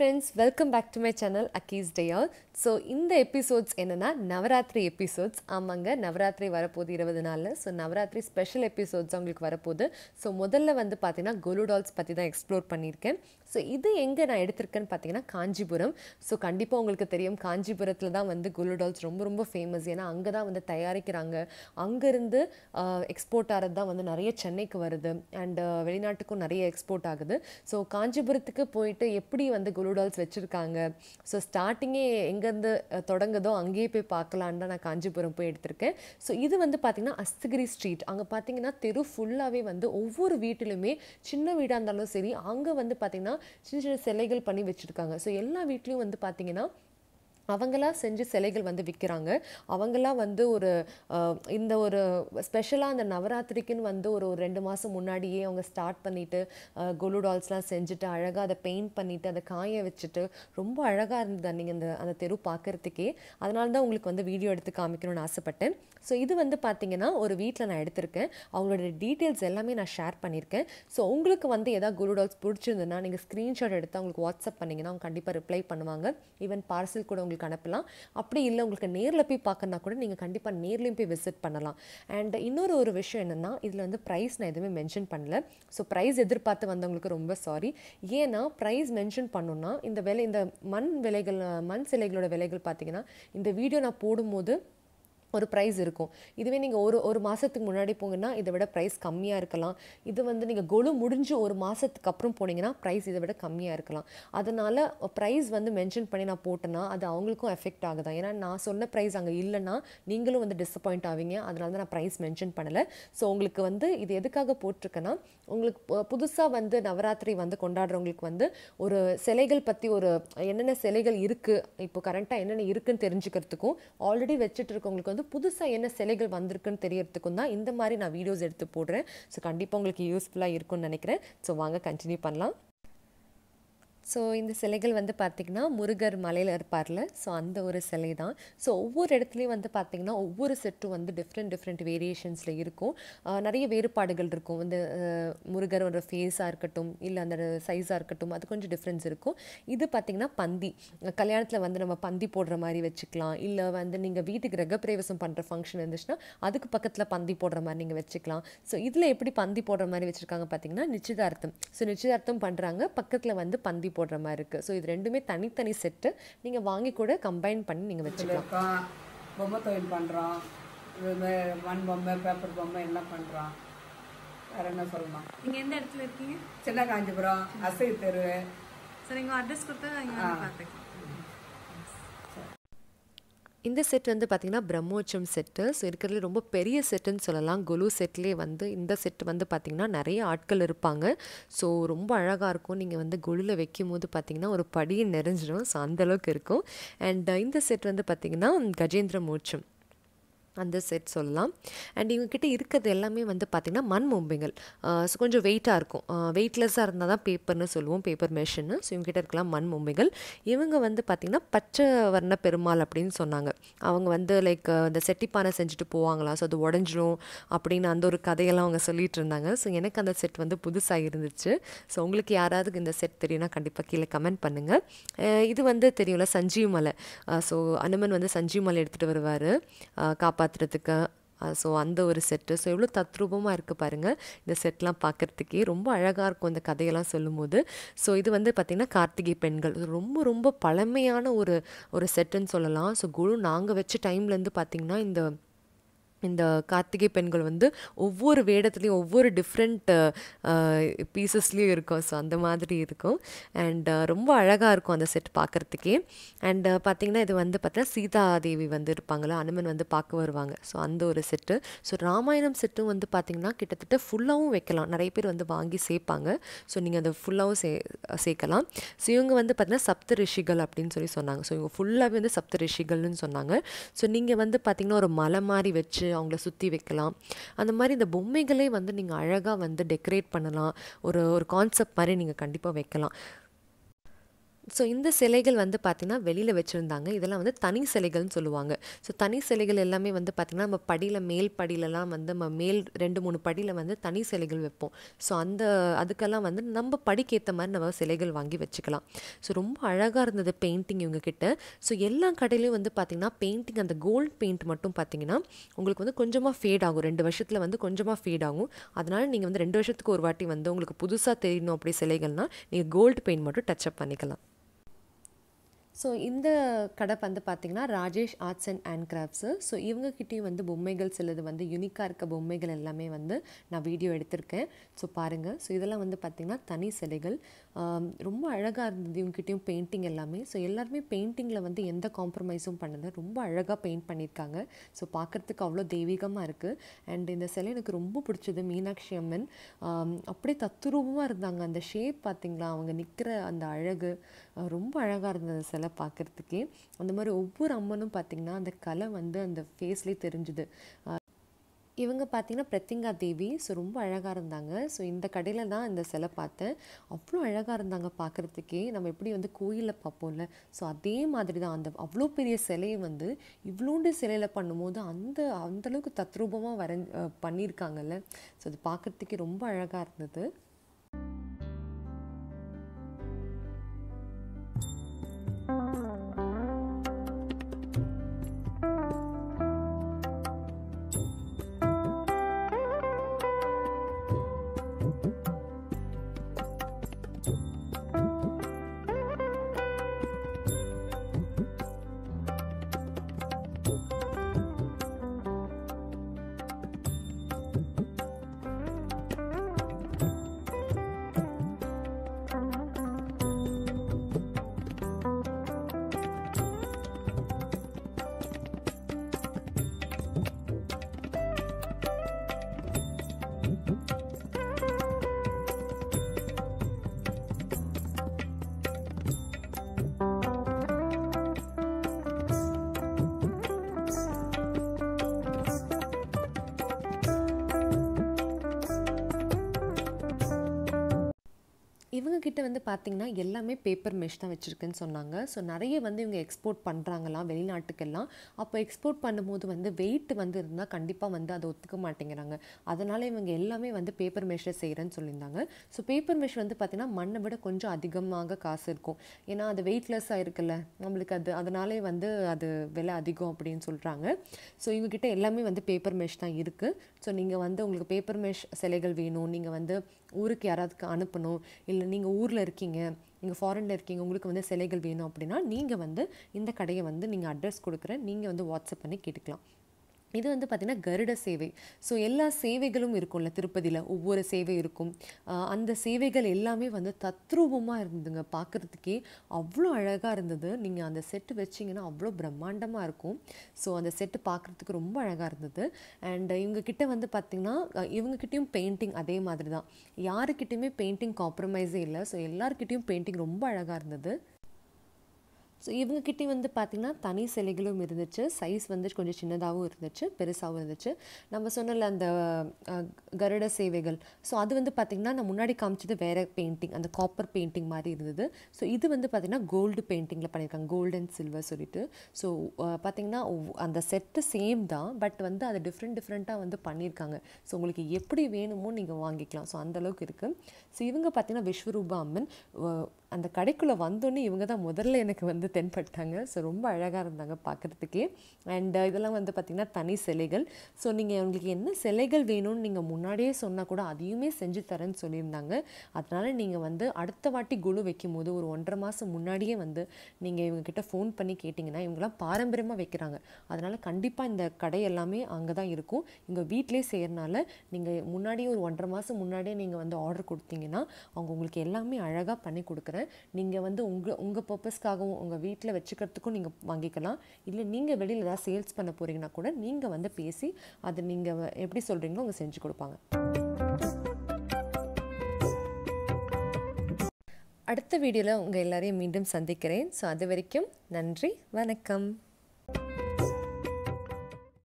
friends, welcome back to my channel Akki's Day Out. So இந்த episodes என்னன்னா Navaratri episodes. ஆமாங்க, நவராத்திரி வரப்போகுது 20 நாளில். ஸோ நவராத்திரி ஸ்பெஷல் எபிசோட்ஸ் உங்களுக்கு வரப்போகுது. ஸோ முதல்ல வந்து பார்த்தீங்கன்னா கொலு டால்ஸ் பற்றி தான் எக்ஸ்ப்ளோர் பண்ணியிருக்கேன். ஸோ இது எங்கே நான் எடுத்திருக்கேன்னு பார்த்தீங்கன்னா காஞ்சிபுரம். ஸோ கண்டிப்பாக உங்களுக்கு தெரியும், காஞ்சிபுரத்தில் தான் வந்து கொலு டால்ஸ் ரொம்ப ரொம்ப ஃபேமஸ். ஏன்னா அங்கே தான் வந்து தயாரிக்கிறாங்க. அங்கேருந்து எக்ஸ்போர்ட் ஆகிறது தான் வந்து நிறைய சென்னைக்கு வருது அண்ட் வெளிநாட்டுக்கும் நிறைய எக்ஸ்போர்ட் ஆகுது. ஸோ காஞ்சிபுரத்துக்கு போயிட்டு எப்படி வந்து கொலு டால்ஸ் வச்சுருக்காங்க, ஸோ ஸ்டார்டிங்கே எங்கேருந்து தொடங்குதோ அங்கேயே போய் பார்க்கலான்னு தான் நான் காஞ்சிபுரம் போய் எடுத்திருக்கேன். ஸோ இது வந்து பார்த்திங்கன்னா அஸ்தகிரி ஸ்ட்ரீட். அங்கே பார்த்தீங்கன்னா தெரு ஃபுல்லாகவே வந்து ஒவ்வொரு வீட்டிலுமே சின்ன வீடாக இருந்தாலும் சரி, அங்கே வந்து பார்த்திங்கன்னா சின்ன சின்ன சிலைகள் பண்ணி வச்சுருக்காங்க. ஸோ எல்லா வீட்லேயும் வந்து பார்த்திங்கன்னா அவங்களாம் செஞ்சு சிலைகள் வந்து விற்கிறாங்க. அவங்களாம் வந்து ஒரு இந்த ஒரு ஸ்பெஷலாக அந்த நவராத்திரிக்குன்னு வந்து ஒரு 2 மாதம் முன்னாடியே அவங்க ஸ்டார்ட் பண்ணிவிட்டு கொலு டால்ஸ்லாம் செஞ்சுட்டு அழகாக அதை பெயிண்ட் பண்ணிவிட்டு அதை காய வச்சுட்டு ரொம்ப அழகாக இருந்தது நீங்கள் அந்த தெரு பார்க்குறதுக்கே. அதனால தான் உங்களுக்கு வந்து வீடியோ எடுத்து காமிக்கணும்னு ஆசைப்பட்டேன். ஸோ இது வந்து பார்த்திங்கன்னா ஒரு வீட்டில் நான் எடுத்திருக்கேன். அவங்களோட டீட்டெயில்ஸ் எல்லாமே நான் ஷேர் பண்ணியிருக்கேன். ஸோ உங்களுக்கு வந்து எதாவது கொலு டால்ஸ் பிடிச்சிருந்ததுன்னா நீங்கள் ஸ்க்ரீன்ஷாட் எடுத்து அவங்களுக்கு வாட்ஸ்அப் பண்ணிங்கன்னா அவங்க கண்டிப்பாக ரிப்ளை பண்ணுவாங்க. ஈவன் பார்சல் கூட உங்களுக்கு அனுப்பலாம். அப்படி இல்லை உங்களுக்கு நேரில் போய் பார்க்கணுன்னா கூட நீங்கள் கண்டிப்பாக நேர்லையும் போய் விசிட் பண்ணலாம். அண்ட் இன்னொரு விஷயம் என்னென்னா, இதில் வந்து ப்ரைஸ் நான் எதுவுமே மென்ஷன் பண்ணல. ஸோ ப்ரைஸ் எதிர்பார்த்து வந்தவங்களுக்கு ரொம்ப சாரி. ஏன்னா ப்ரைஸ் மென்ஷன் பண்ணோன்னா இந்த மண் சிலைகளோட விலைகள் பார்த்தீங்கன்னா இந்த வீடியோ நான் போடும்போது ஒரு ப்ரைஸ் இருக்கும். இதுவே நீங்கள் ஒரு மாதத்துக்கு முன்னாடி போங்கன்னா இதை விட ப்ரைஸ் கம்மியாக இருக்கலாம். இது வந்து நீங்கள் கொலு முடிஞ்சு ஒரு மாதத்துக்கு அப்புறம் போனீங்கன்னா ப்ரைஸ் இதை விட கம்மியாக இருக்கலாம். அதனால் ப்ரைஸ் வந்து மென்ஷன் பண்ணி நான் போட்டேன்னா அது அவங்களுக்கும் எஃபெக்ட் ஆகுதா. ஏன்னா நான் சொன்ன ப்ரைஸ் அங்கே இல்லைன்னா நீங்களும் வந்து டிசப்பாயிண்ட் ஆவீங்க. அதனால தான் நான் ப்ரைஸ் மென்ஷன் பண்ணலை. ஸோ உங்களுக்கு வந்து இது எதுக்காக போட்டிருக்கேன்னா, உங்களுக்கு புதுசாக வந்து நவராத்திரி வந்து கொண்டாடுறவங்களுக்கு வந்து ஒரு சிலைகள் பற்றி என்னென்ன சிலைகள் இருக்குது, இப்போ கரண்ட்டாக என்னென்ன இருக்குதுன்னு தெரிஞ்சுக்கிறதுக்கும், ஆல்ரெடி வச்சுட்டு இருக்கவங்களுக்கு வந்து புதுசாக என்ன சிலைகள் வந்திருக்குன்னு தெரியறதுக்கும் தான் இந்த மாதிரி நான் வீடியோஸ் எடுத்து போடுறேன். ஸோ கண்டிப்பாக உங்களுக்கு யூஸ்ஃபுல்லாக இருக்கும்னு நினைக்கிறேன். ஸோ வாங்க கண்டினியூ பண்ணலாம். ஸோ இந்த சிலைகள் வந்து பார்த்திங்கன்னா முருகர் மலையில் இருப்பார்ல, ஸோ அந்த ஒரு சிலை தான். ஸோ ஒவ்வொரு இடத்துலையும் வந்து பார்த்திங்கன்னா ஒவ்வொரு செட்டும் வந்து டிஃப்ரெண்ட் வேரியேஷன்ஸில் இருக்கும். நிறைய வேறுபாடுகள் இருக்கும். இந்த முருகரோட ஃபேஸாக இருக்கட்டும், இல்லை அந்த சைஸாக இருக்கட்டும், அது கொஞ்சம் டிஃப்ரென்ஸ் இருக்கும். இது பார்த்திங்கன்னா பந்தி, கல்யாணத்தில் வந்து நம்ம பந்தி போடுற மாதிரி வச்சுக்கலாம். இல்லை வந்து நீங்கள் வீட்டுக்கு கிரகப்பிரவேசம் பண்ணுற ஃபங்க்ஷன் இருந்துச்சுன்னா அதுக்கு பக்கத்தில் பந்தி போடுற மாதிரி நீங்கள் வச்சுக்கலாம். ஸோ இதில் எப்படி பந்தி போடுற மாதிரி வச்சுருக்காங்க பார்த்திங்கன்னா நிச்சயதார்த்தம். ஸோ நிச்சயதார்த்தம் பண்ணுறாங்க, பக்கத்தில் வந்து பந்தி போடுற மாதிரி இருக்கு. ஸோ இது ரெண்டுமே தனித்தனி செட்டு. நீங்க வாங்கி கூட கம்பைன் பண்ணி நீங்க வச்சுக்கலாம். பொம்மை தொழில் பண்றோம், மண் பொம்மை, பேப்பர் பொம்மை எல்லாம் பண்றோம். வேற என்ன சொல்லலாம்? நீங்க எந்த இடத்துல இருக்கீங்க? சின்ன காஞ்சிபுரம் அசை தெரு. சரி, நீங்க அட்ரஸ் கொடுத்தா நீங்க வந்து பார்த்துக்கலாம். இந்த செட் வந்து பார்த்திங்கன்னா பிரம்மோற்சவம் செட்டு. ஸோ இருக்கிறதுல ரொம்ப பெரிய செட்டுன்னு சொல்லலாம். கொலு செட்லேயே வந்து இந்த செட்டு வந்து பார்த்திங்கன்னா நிறைய ஆட்கள் இருப்பாங்க. ஸோ ரொம்ப அழகாக இருக்கும். நீங்கள் வந்து கொலுவில் வைக்கும் போது பார்த்திங்கன்னா ஒரு படியை நிறைஞ்சிடும். ஸோ அந்தளவுக்கு இருக்கும். அண்ட் இந்த செட் வந்து பார்த்திங்கன்னா கஜேந்திர மோட்சம் அந்த செட் சொல்லலாம். அண்ட் இவங்ககிட்ட இருக்கிறது எல்லாமே வந்து பார்த்திங்கன்னா மண் பொம்மைகள். ஸோ கொஞ்சம் வெயிட்டாக இருக்கும். வெயிட்லெஸ்ஸாக இருந்தால் தான் பேப்பர்னு சொல்லுவோம், பேப்பர் மெஷின்னு. ஸோ இவங்ககிட்ட இருக்கலாம் மண் பொம்மைகள். இவங்க வந்து பார்த்திங்கன்னா பச்சை வர்ண பெருமாள் அப்படின்னு சொன்னாங்க. அவங்க வந்து லைக் இந்த செட்டிப்பானை செஞ்சுட்டு போவாங்களா, ஸோ அது உடஞ்சிரும் அப்படின்னு அந்த ஒரு கதையெல்லாம் அவங்க சொல்லிட்டு இருந்தாங்க. ஸோ எனக்கு அந்த செட் வந்து புதுசாக இருந்துச்சு. ஸோ உங்களுக்கு யாராவது இந்த செட் தெரியும்னா கண்டிப்பாக கீழே கமெண்ட் பண்ணுங்கள். இது வந்து தெரியும்ல சஞ்சீவ் மலை. ஸோ அனுமன் வந்து சஞ்சீவ் மலை எடுத்துகிட்டு வருவார் காப்பாற்றுறதுக்கு. ஸோ அந்த ஒரு செட்டு. ஸோ எவ்வளோ தத்ரூபமாக இருக்குது பாருங்கள். இந்த செட்லாம் பார்க்குறதுக்கே ரொம்ப அழகாக இருக்கும் இந்த கதையெல்லாம் சொல்லும்போது. ஸோ இது வந்து பார்த்திங்கன்னா கார்த்திகை பெண்கள் ரொம்ப ரொம்ப பழமையான ஒரு செட்டுன்னு சொல்லலாம். ஸோ குரு நாங்கள் வச்ச டைம்லேருந்து பார்த்திங்கன்னா இந்த கார்த்திகை பெண்கள் வந்து ஒவ்வொரு வேடத்துலேயும் ஒவ்வொரு டிஃப்ரெண்ட் பீசஸ்லேயும் இருக்கும். ஸோ அந்த மாதிரி இருக்கும். அண்ட் ரொம்ப அழகாக இருக்கும் அந்த செட் பார்க்குறதுக்கே. அண்ட் பார்த்திங்கன்னா இது வந்து பார்த்தீங்கன்னா சீதாதேவி வந்து இருப்பாங்களா, அனுமன் வந்து பார்க்க வருவாங்க. ஸோ அந்த ஒரு செட்டு. ஸோ ராமாயணம் செட்டும் வந்து பார்த்திங்கன்னா கிட்டத்தட்ட ஃபுல்லாகவும் வைக்கலாம். நிறைய பேர் வந்து வாங்கி சேர்ப்பாங்க. ஸோ நீங்கள் அதை ஃபுல்லாகவும் சேர்க்கலாம். ஸோ இவங்க வந்து பார்த்திங்கன்னா சப்த ரிஷிகள் அப்படின்னு சொன்னாங்க. ஸோ இவங்க ஃபுல்லாகவே வந்து சப்த ரிஷிகள்னு சொன்னாங்க. ஸோ நீங்கள் வந்து பார்த்திங்கன்னா ஒரு மலை மாதிரி வச்சு அவங்கள சுற்றி வைக்கலாம். அந்த மாதிரி இந்த பொம்மைகளே வந்து நீங்கள் அழகாக வந்து டெக்கரேட் பண்ணலாம். ஒரு கான்செப்ட் மாதிரி நீங்கள் கண்டிப்பாக வைக்கலாம். ஸோ இந்த சிலைகள் வந்து பார்த்திங்கன்னா வெளியில் வச்சுருந்தாங்க. இதெல்லாம் வந்து தனி சிலைகள்னு சொல்லுவாங்க. ஸோ தனி சிலைகள் எல்லாமே வந்து பார்த்திங்கன்னா நம்ம படியில் மேல் படியிலலாம் வந்து நம்ம மேல் 2-3 படியில் வந்து தனி சிலைகள் வைப்போம். ஸோ அதுக்கெல்லாம் வந்து நம்ம படிக்கேற்ற மாதிரி நம்ம சிலைகள் வாங்கி வச்சுக்கலாம். ஸோ ரொம்ப அழகாக இருந்தது பெயிண்டிங் இவங்கக்கிட்ட. ஸோ எல்லா கடையிலையும் வந்து பார்த்திங்கன்னா பெயிண்டிங் அந்த கோல்டு பெயிண்ட் மட்டும் பார்த்திங்கன்னா உங்களுக்கு வந்து கொஞ்சமாக ஃபேட் ஆகும். 2 வருஷத்தில் வந்து கொஞ்சமாக ஃபேட் ஆகும். அதனால் நீங்கள் வந்து 2 வருஷத்துக்கு ஒரு வாட்டி வந்து உங்களுக்கு புதுசாக தெரியணும் அப்படி சிலைகள்னால் நீங்கள் கோல்டு பெயிண்ட் மட்டும் டச்சப் பண்ணிக்கலாம். ஸோ இந்த கடை வந்து பார்த்திங்கன்னா Rajesh arts and hand crafts. So இவங்கக்கிட்டேயும் வந்து பொம்மைகள் சிலது வந்து யூனிக்காக இருக்க பொம்மைகள் எல்லாமே வந்து நான் வீடியோ எடுத்திருக்கேன். ஸோ பாருங்கள். ஸோ இதெல்லாம் வந்து பார்த்திங்கன்னா தனி சிலைகள். ரொம்ப அழகாக இருந்தது இவங்ககிட்டயும் பெயிண்டிங் எல்லாமே. ஸோ எல்லாருமே பெயிண்டிங்கில் வந்து எந்த காம்ப்ரமைஸும் பண்ணலை. ரொம்ப அழகாக பெயிண்ட் பண்ணியிருக்காங்க. ஸோ பார்க்குறதுக்கு அவ்வளோ தெய்வீகமாக இருக்குது. அண்ட் இந்த சிலை எனக்கு ரொம்ப பிடிச்சது. மீனாட்சி அம்மன் அப்படியே தத்துரூபமாக இருந்தாங்க. அந்த ஷேப் பார்த்திங்களா, அவங்க நிற்கிற அந்த அழகு ரொம்ப அழகாக இருந்தது சிலை பார்க்குறதுக்கே. அந்த மாதிரி ஒவ்வொரு அம்மனும் பார்த்திங்கன்னா அந்த கலை வந்து அந்த ஃபேஸ்லேயே தெரிஞ்சுது. இவங்க பார்த்திங்கன்னா பிரத்திங்கா தேவி. ஸோ ரொம்ப அழகாக இருந்தாங்க. ஸோ இந்த கடையில் தான் இந்த சிலை பார்த்தேன். அவ்வளோ அழகாக இருந்தாங்க பார்க்குறதுக்கே. நம்ம எப்படி வந்து கோயிலில் பார்ப்போம்ல, ஸோ அதே மாதிரி தான் அந்த அவ்வளோ பெரிய சிலையை வந்து இவ்வளோண்டு சிலையில் பண்ணும்போது அந்தளவுக்கு தத்ரூபமாக பண்ணியிருக்காங்கல்ல. ஸோ அது பார்க்குறதுக்கே ரொம்ப அழகாக இருந்தது. இவங்கக்கிட்ட வந்து பார்த்திங்கன்னா எல்லாமே பேப்பர் மெஷ் தான் வச்சுருக்குன்னு சொன்னாங்க. ஸோ நிறைய வந்து இவங்க எக்ஸ்போர்ட் பண்ணுறாங்களாம் வெளிநாட்டுக்கெல்லாம். அப்போ எக்ஸ்போர்ட் பண்ணும்போது வந்து வெயிட் வந்து இருந்தால் கண்டிப்பாக வந்து அதை ஒத்துக்க மாட்டேங்கிறாங்க. அதனால் இவங்க எல்லாமே வந்து பேப்பர் மெஷ்ஷை செய்கிறேன்னு சொல்லியிருந்தாங்க. ஸோ பேப்பர் மெஷ் வந்து பார்த்திங்கன்னா மண்ணை விட கொஞ்சம் அதிகமாக காசு இருக்கும். ஏன்னா அது வெயிட்லெஸ்ஸாக இருக்குல்ல நம்மளுக்கு, அதனாலே வந்து அது விலை அதிகம் அப்படின்னு சொல்கிறாங்க. ஸோ இவங்ககிட்ட எல்லாமே வந்து பேப்பர் மெஷ் தான் இருக்குது. ஸோ நீங்கள் வந்து உங்களுக்கு பேப்பர் மெஷ் சிலைகள் வேணும், நீங்கள் வந்து ஊருக்கு யாராவதுக்கு அனுப்பணும், இல்லை நீங்கள் ஊரில் இருக்கீங்க, நீங்கள் ஃபாரினில் இருக்கீங்க, உங்களுக்கு வந்து சிலைகள் வேணும் அப்படின்னா நீங்கள் வந்து இந்த கடையை வந்து நீங்கள் அட்ரஸ் கொடுக்குறேன், நீங்கள் வந்து வாட்ஸ்அப் பண்ணி கேட்டுக்கலாம். இது வந்து பார்த்திங்கன்னா கருட சேவை. ஸோ எல்லா சேவைகளும் இருக்கும்ல திருப்பதியில், ஒவ்வொரு சேவை இருக்கும். அந்த சேவைகள் எல்லாமே வந்து தத்ரூபமாக இருந்ததுங்க. பார்க்குறதுக்கே அவ்வளோ அழகாக இருந்தது. நீங்கள் அந்த செட்டு வச்சிங்கன்னா அவ்வளோ பிரம்மாண்டமாக இருக்கும். ஸோ அந்த செட்டு பார்க்குறதுக்கு ரொம்ப அழகாக இருந்தது. அண்ட் இவங்கக்கிட்ட வந்து பார்த்திங்கன்னா இவங்கக்கிட்டையும் பெயிண்டிங் அதே மாதிரி தான். யாருக்கிட்டையுமே பெயிண்டிங் காம்ப்ரமைஸே இல்லை. ஸோ எல்லாருக்கிட்டையும் பெயிண்டிங் ரொம்ப அழகாக இருந்தது. ஸோ இவங்கக்கிட்டே வந்து பார்த்திங்கன்னா தனி சிலைகளும் இருந்துச்சு. சைஸ் வந்து கொஞ்சம் சின்னதாகவும் இருந்துச்சு, பெருசாகவும் இருந்துச்சு. நம்ம சொன்னல அந்த கருட சேவைகள், ஸோ அது வந்து பார்த்திங்கன்னா நான் முன்னாடி காமிச்சது வேறு பெயிண்டிங், அந்த காப்பர் பெயிண்டிங் மாதிரி இருந்தது. ஸோ இது வந்து பார்த்திங்கன்னா கோல்டு பெயிண்டிங்கில் பண்ணியிருக்காங்க, கோல்டு அண்ட் சில்வர் சொல்லிட்டு. ஸோ பார்த்திங்கன்னா அந்த செட்டு சேம் தான், பட் வந்து அதை டிஃப்ரெண்ட்டாக வந்து பண்ணியிருக்காங்க. ஸோ உங்களுக்கு எப்படி வேணுமோ நீங்கள் வாங்கிக்கலாம். ஸோ அந்தளவுக்கு இருக்குது. ஸோ இவங்க பார்த்திங்கன்னா விஸ்வரூபா அம்மன். அந்த கடைக்குள்ளே வந்தோன்னே இவங்க தான் முதல்ல எனக்கு வந்து தென்பட்டாங்க. ஸோ ரொம்ப அழகாக இருந்தாங்க பார்க்குறதுக்கே. அண்ட் இதெல்லாம் வந்து பார்த்திங்கன்னா தனி சிலைகள். ஸோ நீங்கள் உங்களுக்கு என்ன சிலைகள் வேணும்னு நீங்கள் முன்னாடியே சொன்னால் கூட அதையுமே செஞ்சு தரேன்னு சொல்லியிருந்தாங்க. அதனால் நீங்கள் வந்து அடுத்த வாட்டி குழு வைக்கும் போது ஒரு 1.5 மாதம் முன்னாடியே வந்து நீங்கள் இவங்ககிட்ட ஃபோன் பண்ணி கேட்டிங்கன்னா, இவங்கெல்லாம் பாரம்பரியமாக வைக்கிறாங்க. அதனால் கண்டிப்பாக இந்த கடை எல்லாமே அங்கே தான் இருக்கும். இங்கே வீட்டிலே செய்கிறனால நீங்கள் முன்னாடியே ஒரு 1.5 மாதம் முன்னாடியே நீங்கள் வந்து ஆர்டர் கொடுத்தீங்கன்னா அவங்க உங்களுக்கு எல்லாமே அழகாக பண்ணி கொடுக்குறேன். நீங்கள் வந்து உங்கள் பர்பஸ்க்காகவும் உங்கள் வீட்டில் வச்சுக்கிறதுக்கும் நீங்கள் வாங்கிக்கலாம். இல்லை நீங்கள் வெளியில் ஏதாவது சேல்ஸ் பண்ண போகிறீங்கன்னா கூட நீங்கள் வந்து பேசி அதை நீங்கள் எப்படி சொல்கிறீங்களோ அவங்க செஞ்சு கொடுப்பாங்க. அடுத்த வீடியோவில் உங்கள் எல்லாரையும் மீண்டும் சந்திக்கிறேன். ஸோ அது வரைக்கும் நன்றி, வணக்கம்.